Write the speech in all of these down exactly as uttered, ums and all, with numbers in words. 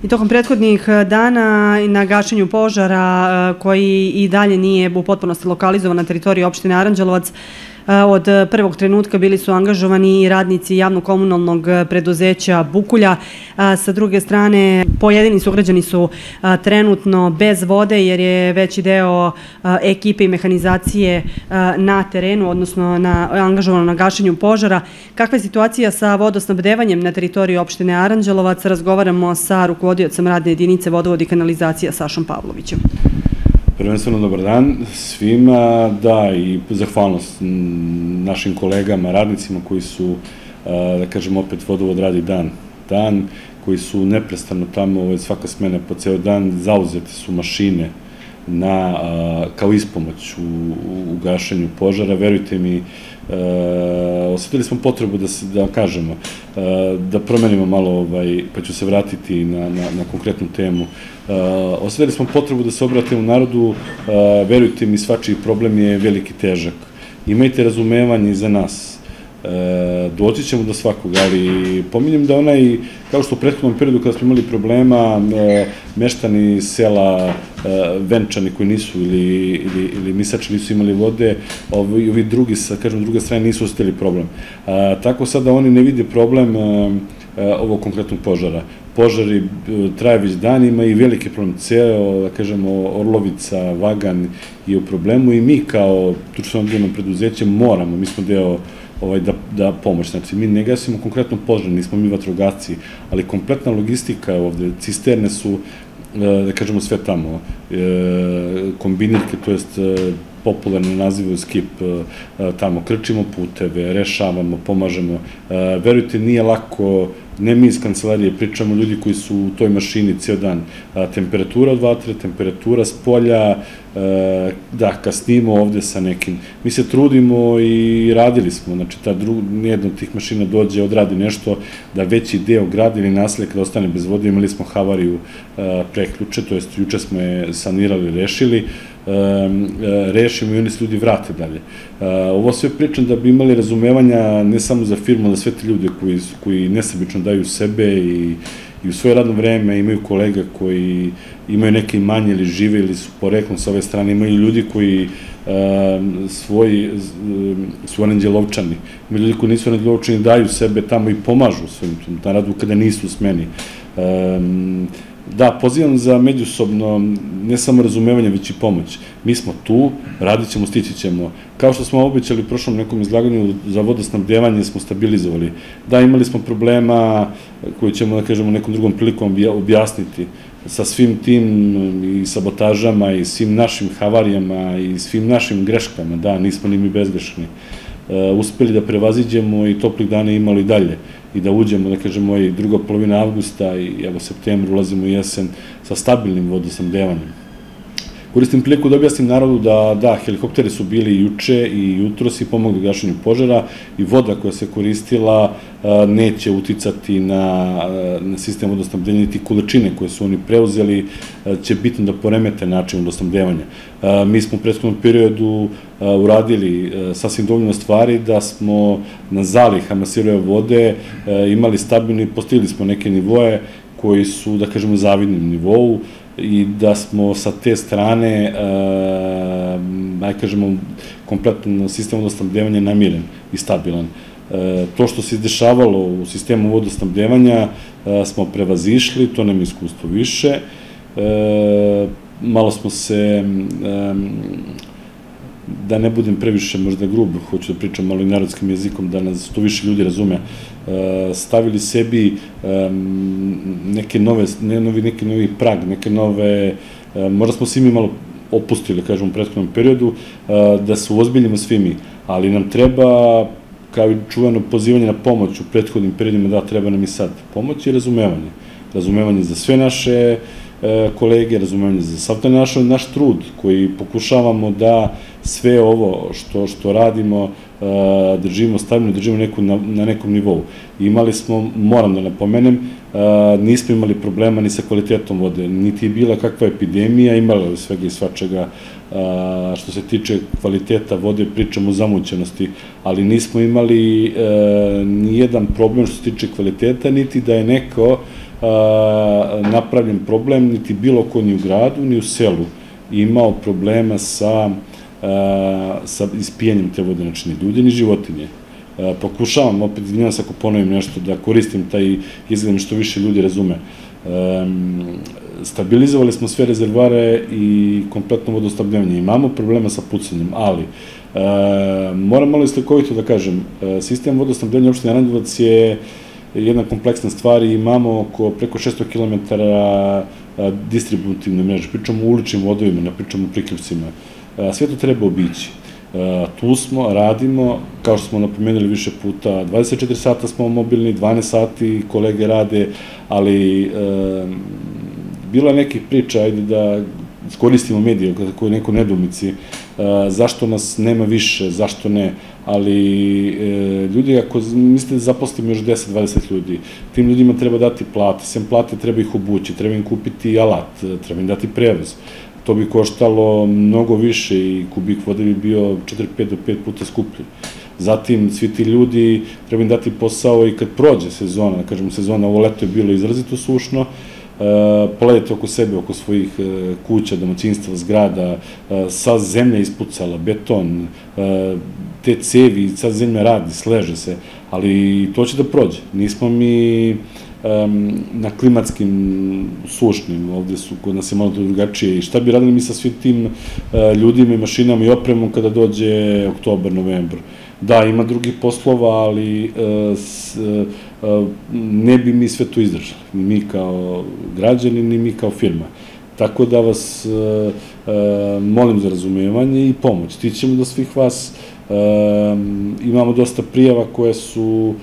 I tokom prethodnih dana na gašenju požara koji i dalje nije u potpunosti lokalizovan na teritoriji opštine Aranđelovac, od prvog trenutka bili su angažovani i radnici javno-komunalnog preduzeća Bukulja. Sa druge strane, pojedini sugrađani su trenutno bez vode jer je veći deo ekipe i mehanizacije na terenu, odnosno angažovano na gašenju požara. Kakva je situacija sa vodosnabdevanjem na teritoriji opštine Aranđelovac? Razgovaramo sa rukovodiocem radne jedinice Vodovod i kanalizacija Sašom Pavlovićem. Prvenstveno dobar dan svima, da, i zahvalnost našim kolegama, radnicima koji su, da kažem opet, Vodovod radi dan, dan, koji su neprestano tamo, svaka smena po ceo dan, zauzete su mašine kao ispomoć u gašenju požara. Verujte mi, osetili smo potrebu da kažemo, da promenimo malo, pa ću se vratiti na konkretnu temu. Osetili smo potrebu da se obratimo narodu. Verujte mi, svačiji problem je veliki težak. Imajte razumevanje i za nas. Doći ćemo do svakog, ali pominjem da onaj, kao što u prethodnom periodu kada smo imali problema, meštani sela Venčani koji nisu ili Misači nisu imali vode, ovi drugi, kažem, druge strane nisu osetili problem. Tako sada oni ne vide problem ovog konkretnog požara. Požari traje već danima i veliki problem. Ceo, da kažemo, Orlovica, Vagan je u problemu i mi kao društveno odgovorno preduzeće moramo, mi smo deo da pomoć. Znači, mi ne gasimo konkretno požar, nismo mi vatrogasci, ali kompletna logistika ovde, cisterne su, da kažemo, sve tamo, kombinirke, to jest popularno nazivu skip, tamo krčimo puteve, rešavamo, pomažemo. Verujte, nije lako, ne mi iz kancelarije, pričamo ljudi koji su u toj mašini ceo dan. Temperatura od vatre, temperatura s polja, da, kasnimo ovde sa nekim. Mi se trudimo i radili smo, znači, nijedna od tih mašina dođe, odradi nešto, da veći deo grada ili naselja kada ostane bez vode, imali smo havariju preključe, to jest juče smo je sanirali, rešili, rešimo i oni se ljudi vrate dalje. Ovo sve pričam da bi imali razumevanja ne samo za firmu, za sve te ljude koji nesebično daju sebe i u svoje radno vreme, imaju kolega koji imaju neke imanje ili žive ili su poreklom sa ove strane, imaju ljudi koji su Aranđelovčani, imaju ljudi koji nisu Aranđelovčani, daju sebe tamo i pomažu svojim na radu kada nisu u smeni. Da, pozivam za međusobno, ne samo razumevanje, već i pomoć. Mi smo tu, radit ćemo, stići ćemo. Kao što smo obećali u prošlom nekom izlaganju, za vodosnabdevanje smo stabilizovali. Da, imali smo problema koje ćemo, da kažemo, nekom drugom prilikom objasniti sa svim tim i sabotažama i svim našim havarijama i svim našim greškama. Da, nismo ni mi bezgrešni. Uspeli da prevaziđemo i toplih dana imali dalje i da uđemo, da kažemo, i druga polovina avgusta i evo septembra ulazimo u jesen sa stabilnim vodosnabdevanjem. Koristim priliku da objasnim narodu da, da, helikopteri su bili juče i jutros i pomogli u gašenju požara i voda koja se koristila neće uticati na sistem vodosnabdevanja, niti količine koje su oni preuzeli će bitno da poremete način vodosnabdevanja. Mi smo u prethodnom periodu uradili sasvim dovoljno stvari da smo na zalihama sirove vode imali stabilni, postigli smo neke nivoe koji su, da kažemo, zavidnim nivou i da smo sa te strane, da kažemo, kompletan sistem vodosnabdevanja namiren i stabilan. To što se izdešavalo u sistemu vodosnabdevanja smo prevazišli, to nam je iskustvo više. Malo smo se, da ne budem previše možda grub, hoću da pričam malo i narodskim jezikom, da nas to više ljudi razume, stavili sebi neke nove, neki novi prag, neke nove, možda smo svi mi malo opustili, kažem, u prethodnom periodu, da se uozbiljimo svi mi, ali nam treba, kao i čuveno pozivanje na pomoć u prethodnim periodima, da, treba nam i sad pomoć i razumevanje. Razumevanje za sve naše kolege, razumevanje za sav taj naš trud koji pokušavamo da sve ovo što radimo držimo stabilno, držimo na nekom nivou. Imali smo, moram da napomenem, nismo imali problema ni sa kvalitetom vode, niti je bila kakva epidemija, imala je svega i svačega što se tiče kvaliteta vode, pričamo o zamućenosti, ali nismo imali nijedan problem što se tiče kvaliteta, niti da je neko napravljen problem, niti bilo ko ni u gradu, ni u selu imao problema sa ispijanjem te vode, znači ni ljudi, ni životinje. Pokušavam, opet izvinjavam se ako ponovim nešto, da koristim taj izgled što više ljudi razume. Stabilizovali smo sve rezervoare i kompletno vodosnabdevanje. Imamo problema sa pucanjem, ali moram malo islikovito da kažem, sistem vodosnabdevanja opštine Aranđelovac je jedna kompleksna stvar i imamo oko preko šesto kilometara distributivne mreže. Pričamo o uličnim vodovima, ne pričamo o priključcima. Sve to treba obići. Tu smo, radimo, kao što smo napomenuli više puta, dvadeset četiri sata smo mobilni, dvanaest sati kolege rade, ali bilo je nekih priča, ajde da iskoristimo medije kako je neko nedumici, zašto nas nema više, zašto ne, ali ljudi, ako mislite da zaposlimo još deset do dvadeset ljudi, tim ljudima treba dati plate, sem plate treba ih obući, treba im kupiti alat, treba im dati prevoz. To bi koštalo mnogo više i kubik vode bi bio četiri do pet puta skuplji. Zatim, svi ti ljudi treba im dati posao i kad prođe sezona, da kažemo sezona, ovo leto je bilo izrazito sušno, pogledajte oko sebe, oko svojih kuća, domaćinstva, zgrada, sva zemlja ispucala, beton, te cevi, sva zemlja radi, sleže se, ali to će da prođe. Nismo mi na klimatskim sušnim, ovde su, kod nas je malo drugačije, i šta bi radili mi sa svim tim ljudima i mašinama i opremom kada dođe oktobar, novembar. Da, ima drugih poslova, ali ne bi mi sve to izdržali, ni mi kao građani, ni mi kao firma. Tako da vas molim za razumevanje i pomoć. Stićemo do svih vas, imamo dosta prijava koje su,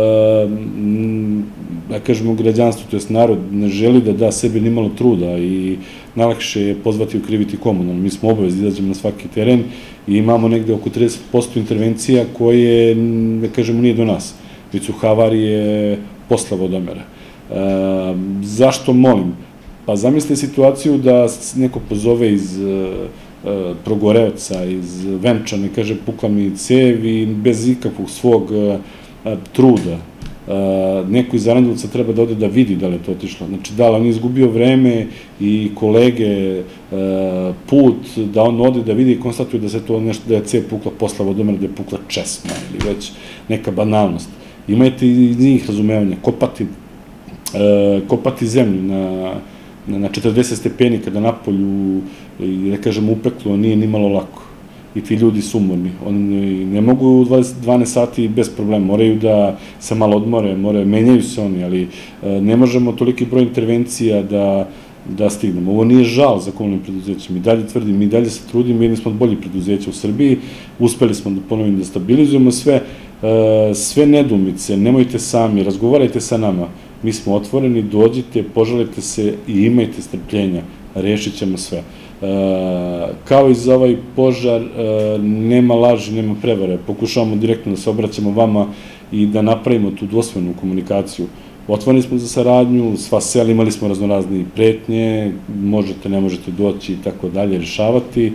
da kažemo, građanstvo, to jest narod, ne želi da da sebi nimalo truda i najlakše je pozvati i ukriviti komunalno. Mi smo obavezni da izađemo na svaki teren i imamo negde oko trideset posto intervencija koje, da kažemo, nije do nas, već su havarije posla vodomera. Zašto molim? Pa zamislite situaciju da neko pozove iz Progorevca, iz Venčane, kaže pukla mi cev i bez ikakvog svog truda. Neko iz Aranđelovca treba da ode da vidi da li je to otišlo. Znači, da li on je izgubio vreme i kolege, put, da on ode da vidi i konstatuje da se to nešto, da je cev pukla posla vodomera, da je pukla česma ili već neka banalnost. Imajte iz njih razumevanja, kopati, kopati zemlju na na četrdeset stepeni kada napolju, da kažemo, upeklo, nije ni malo lako. I ti ljudi su umorni. Oni ne mogu u dvanaest sati bez problema, moraju da se malo odmore, menjaju se oni, ali ne možemo toliki broj intervencija da stignemo. Ovo nije žal za komunalnim preduzećima. Mi dalje tvrdim, mi dalje se trudimo, jedni smo od boljih preduzeća u Srbiji, uspeli smo da ponovim da stabilizujemo sve, sve nedumice, nemojte sami, razgovarajte sa nama. Mi smo otvoreni, dođite, požalite se i imajte strpljenja, rešit ćemo sve. Kao i za ovaj požar, nema laži, nema prevare. Pokušavamo direktno da se obraćamo vama i da napravimo tu dvosmernu komunikaciju. Otvoreni smo za saradnju, sva sela, imali smo raznorazne pretnje, možete, ne možete doći i tako dalje, rešavati.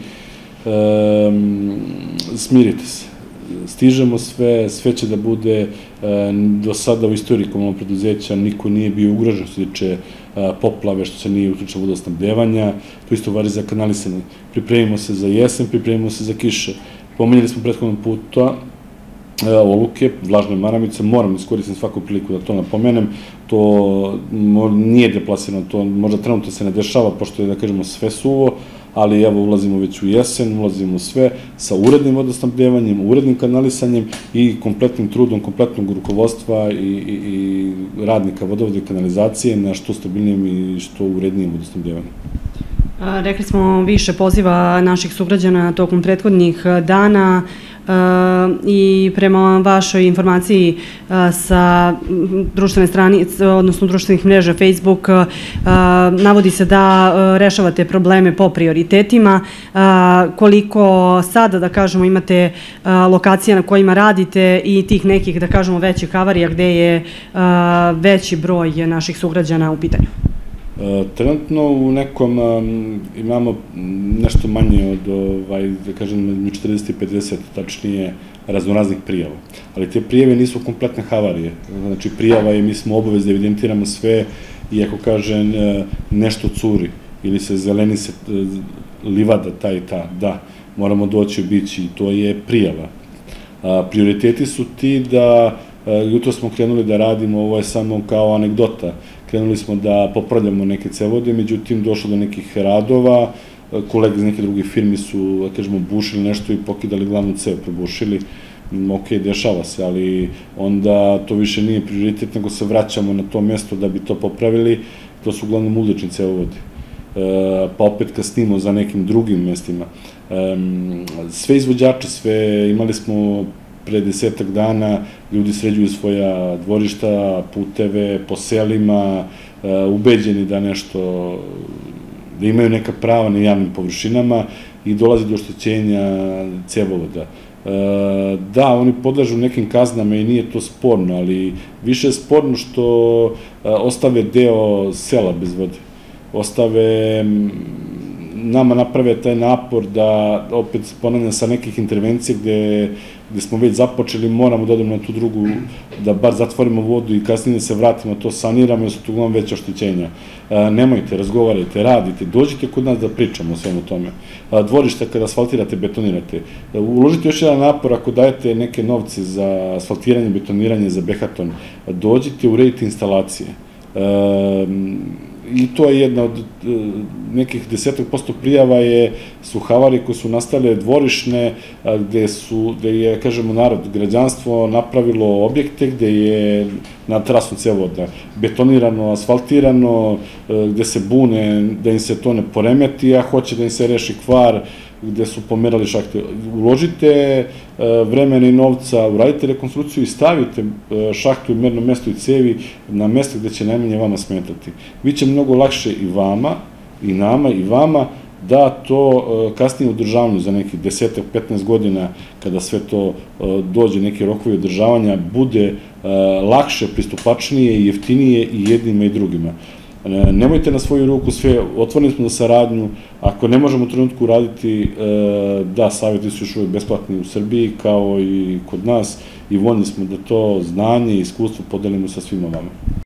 Smirite se. Stižemo sve, sve će da bude, do sada u istoriji komunalnog preduzeća niko nije bio ugrožen što se tiče poplave, što se nije uključilo vodosnabdevanja, to isto vari za kanalisanje. Pripremimo se za jesen, pripremimo se za kiše. Pomenjali smo prethodnog puta oluke, vlažne maramice, moram iskoristiti svaku priliku da to napomenem, to nije deplasirano, to možda trenutno se ne dešava, pošto je, da kažemo, sve suvo, ali evo ulazimo već u jesen, ulazimo u sve sa urednim vodosnabdevanjem, urednim kanalisanjem i kompletnim trudom kompletnog rukovodstva i radnika vodovode i kanalizacije na što stabilnijem i što urednijem vodosnabdevanju. Rekli smo više poziva naših sugrađana tokom prethodnih dana i prema vašoj informaciji sa društvene stranice, odnosno društvenih mreža Facebook, navodi se da rešavate probleme po prioritetima. Koliko sada, da kažemo, imate lokacija na kojima radite i tih nekih, da kažemo, većih havarija gde je veći broj naših sugrađana u pitanju? Trenutno u nekom imamo nešto manje od, da kažem, četrdeset i pedeset, tačnije, raznoraznih prijava. Ali te prijave nisu kompletne havarije. Znači, prijava je, mi smo obavezni da evidentiramo sve i ako kaže nešto curi ili se zeleni se livada ta i ta, da, moramo doći obići i to je prijava. Prioriteti su ti da, jutro smo krenuli da radimo, ovo je samo kao anegdota, krenuli smo da popravljamo neke cevode, međutim došlo do nekih radova, kolege iz neke druge firmi su, da kažemo, bušili nešto i pokidali glavnu cev, prebušili, ok, dešava se, ali onda to više nije prioritet, nego se vraćamo na to mesto da bi to popravili, to su uglavnom ulični cevovodi. Pa opet kasnimo za nekim drugim mestima. Sve izvođače, sve, imali smo pre desetak dana, ljudi sređuju svoja dvorišta, puteve, po selima, ubeđeni da nešto, da imaju neka prava na javnim površinama i dolazi do oštećenja cevovoda. Da, oni podležu nekim kaznama i nije to sporno, ali više je sporno što ostave deo sela bez vode. Ostave, nama naprave taj napor da, opet ponavljam, sa nekih intervencija gde smo već započeli, moramo da odemo na tu drugu, da bar zatvorimo vodu i kasnije da se vratimo, to saniramo, jer su tu uglavnom veće oštećenja. Nemojte, razgovarajte, radite, dođite kod nas da pričamo o svemu tome. Dvorišta kada asfaltirate, betonirate. Uložite još jedan napor ako dajete neke novce za asfaltiranje, betoniranje, za behaton. Dođite, uredite instalacije. I to je jedna od nekih desetak posto prijava su havarije koje su nastale dvorišne, gde su, gde je, kažemo, narod, građanstvo napravilo objekte gde je na trasu cevovoda betonirano, asfaltirano, gde se bune da im se to ne poremeti, a hoće da im se reši kvar, gde su pomerali šahte. Uložite vremena i novca, uradite rekonstrukciju i stavite šahtu i merno mesto i cevi na mesto gde će najmanje vama smetati. Biće mnogo lakše i vama, i nama, i vama, da to kasnije u održavanju za nekih desetak, petnaest godina, kada sve to dođe, neke rokovi održavanja, bude lakše, pristupačnije i jeftinije i jednima i drugima. Nemojte na svoju ruku sve, otvoreni smo za saradnju, ako ne možemo u trenutku uraditi, da, savjeti su još uvijek besplatni u Srbiji, kao i kod nas, i voljni smo da to znanje i iskustvo podelimo sa svima vama.